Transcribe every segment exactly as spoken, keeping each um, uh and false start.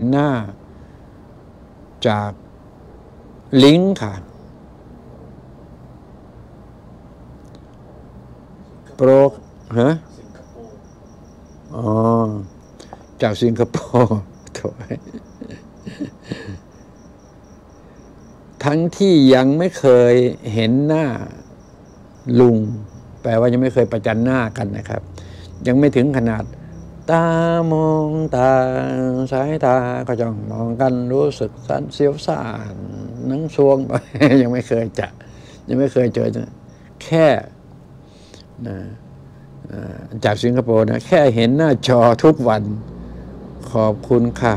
หน้าจากลิงก์ค่ะโปรฮะอ๋อจากสิงคโปร์โถ่ทั้งที่ยังไม่เคยเห็นหน้าลุงแปลว่ายังไม่เคยประจันหน้ากันนะครับยังไม่ถึงขนาดตามองตาสายตาก็จ้องมองกันรู้สึกสันเสียวซ่านนังซวงไป ยังไม่เคยจะยังไม่เคยเจอแค่นะจากสิงคโปร์นะแค่เห็นหน้าจอทุกวันขอบคุณค่ะ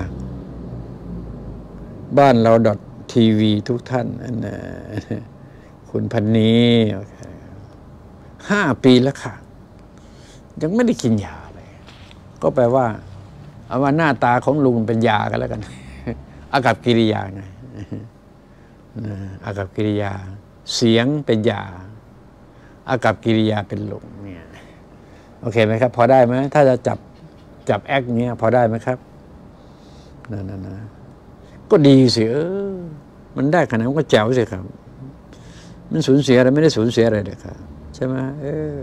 บ้านเราดอททีวีทุกท่านนะคุณพันนีห้าปีแล้วค่ะยังไม่ได้กินยาเลยก็แปลว่าเอาว่าหน้าตาของลุงเป็นยากันแล้วกัน อากัปกิริยาไงอากัปกิริยาเสียงเป็นยาอากัปกิริยาเป็นลุงเนี่ยโอเคไหมครับพอได้ไหมถ้าจะจับจับแอคเนี้ยพอได้ไหมครับนั่นนะก็ดีสิเออมันได้ขนาดนั้นก็แจ๋วสิครับมันสูญเสียอะไรไม่ได้สูญเสียอะไรเลยครับใช่ไหมเออ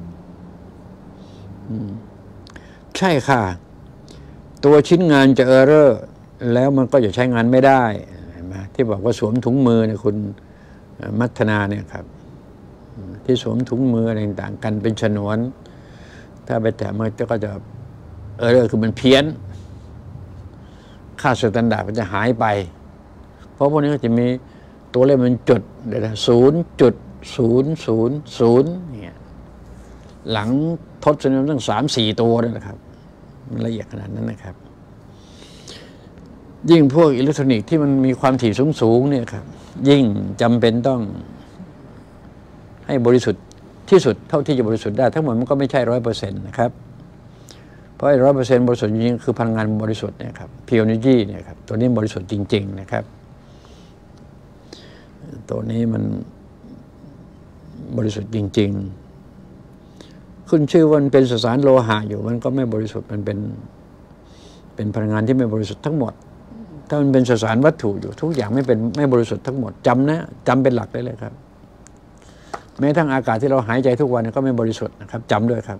ใช่ค่ะตัวชิ้นงานจะเออร์เรอร์แล้วมันก็จะใช้งานไม่ได้เห็นไหมที่บอกว่าสวมถุงมือเนี่ยคุณมัทนาเนี่ยครับที่สวมถุงมืออะไรต่างกันเป็นฉนวนถ้าไปแตะมันก็จะเออร์เรอร์คือมันเพี้ยนค่าสแตนดาร์ดมันจะหายไปเพราะพวกนี้ก็จะมีตัวเลขมันจุดเดี๋ยวนะศูนย์จุดศูนย์ศูนย์ศูนย์เนี่ยหลังทศนิยมตั้งสามสี่ตัวนั่นแหละครับมันละเอียดขนาดนั้นนะครับยิ่งพวกอิเล็กทรอนิกส์ที่มันมีความถี่สูงสูงเนี่ยครับยิ่งจำเป็นต้องให้บริสุทธิ์ที่สุดเท่าที่จะบริสุทธิ์ได้ทั้งหมดมันก็ไม่ใช่ร้อยเปอร์เซ็นต์นะครับเพราะร้อยเปอร์เซ็นต์บริสุทธิ์จริงๆคือพลังงานบริสุทธิ์เนี่ยครับพิวเนจีเนี่ยครับตัวนี้บริสุทธิ์จริงๆนะครับตัวนี้มันบริสุทธิ์จริงๆขึ้นชื่อว่ามันเป็นสสารโลหะอยู่มันก็ไม่บริสุทธิ์มันเป็นเป็นพลังงานที่ไม่บริสุทธิ์ทั้งหมดถ้ามันเป็นสสารวัตถุอยู่ทุกอย่างไม่เป็นไม่บริสุทธิ์ทั้งหมดจำนะจำเป็นหลักได้เลยครับแม้ทั้งอากาศที่เราหายใจทุกวันก็ไม่บริสุทธิ์นะครับจำด้วยครับ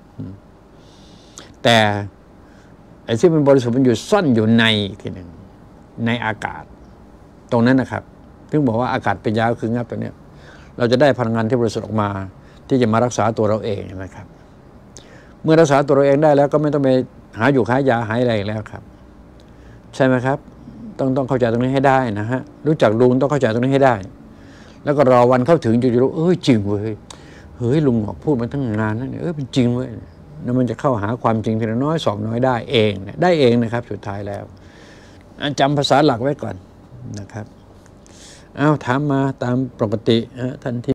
แต่ไอ้ที่มันบริสุทธิ์มันอยู่ซ่อนอยู่ในอีกทีหนึ่งในอากาศตรงนั้นนะครับถึงบอกว่าอากาศเป็นยาคืองับตัวเนี้ยเราจะได้พลังงานที่บริสุทธิ์ออกมาที่จะมารักษาตัวเราเองนะครับเมื่อรักษาตัวเราเองได้แล้วก็ไม่ต้องไปหาอยู่หายาหายอะไรแล้วครับใช่ไหมครับต้องต้องเข้าใจตรงนี้ให้ได้นะฮะรู้จักลุงต้องเข้าใจตรงนี้ให้ได้แล้วก็รอวันเข้าถึงจะรู้เออจริงเว้ยเฮ้ยลุงบอกพูดมาตั้งนานแล้วเนี่ยเออเป็นจริงเว้ยแล้วมันจะเข้าหาความจริงทีละน้อยสองน้อยได้เองได้เองนะครับสุดท้ายแล้วจำภาษาหลักไว้ก่อนนะครับอ้าวถามมาตามปกติท่านที่